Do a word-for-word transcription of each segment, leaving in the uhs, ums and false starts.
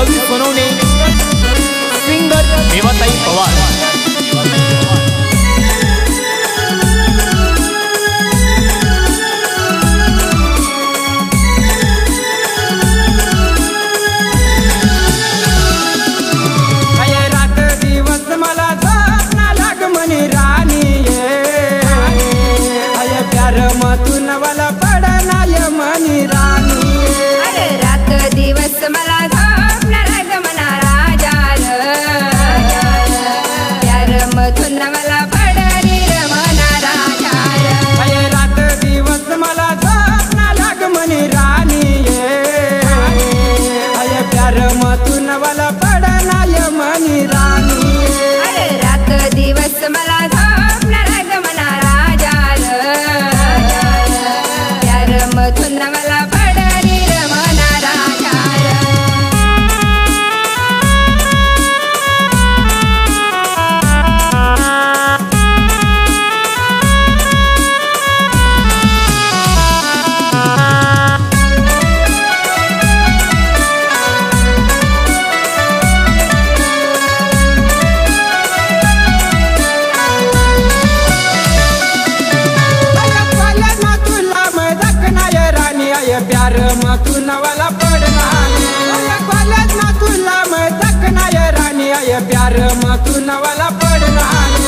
नवी सोनवणे सिंगर मेवाताई पवार। प्यार में तू नवाला पड़ना कॉलेज में तू लाम तकना ये रानी आये प्यार में तू नवाला पड़ना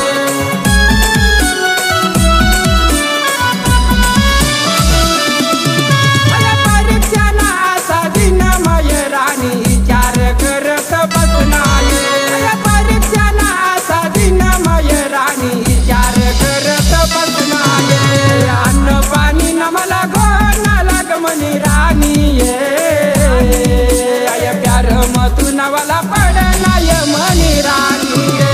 परीक्षा ना आशा दिन ये रानी विचार कर बसना परीक्षा ना आशा दिन ये रानी विचार कर बसना अन्न पानी न मला मनी रानी ये आया प्यार में तू नवाला पड़ना ये मनी रानी ये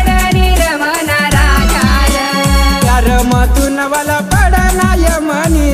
प्यार में तू नवाला पड़ना ये मनी